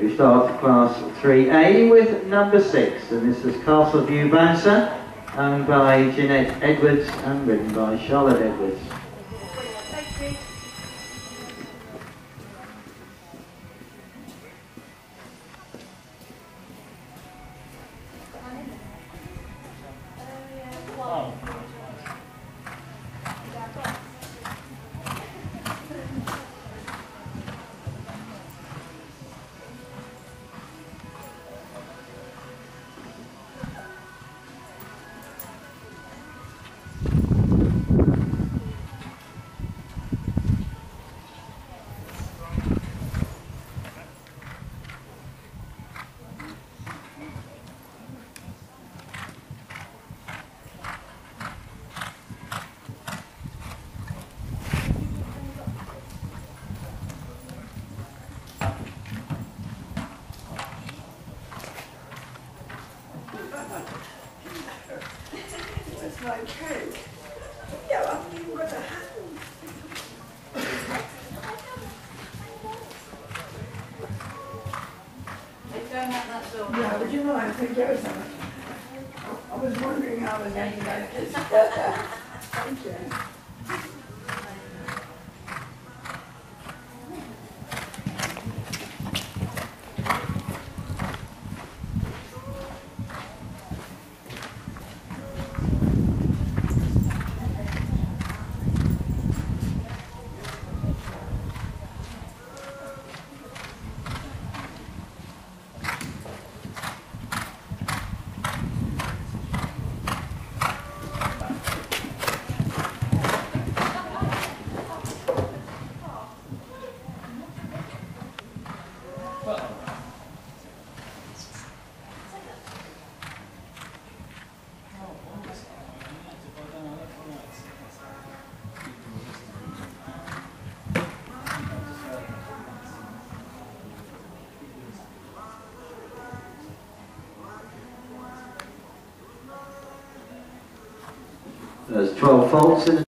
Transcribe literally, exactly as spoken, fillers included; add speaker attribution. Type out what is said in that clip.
Speaker 1: We start class three A with number six, and this is Castleview Bouncer, owned by Jeanette Edwards and ridden by Charlotte Edwards.
Speaker 2: It's my coat. Yeah, I haven't even got a hand. Yeah, would you mind if we go somewhere? I was wondering how I was going to get this. Thank you.
Speaker 1: There's twelve faults in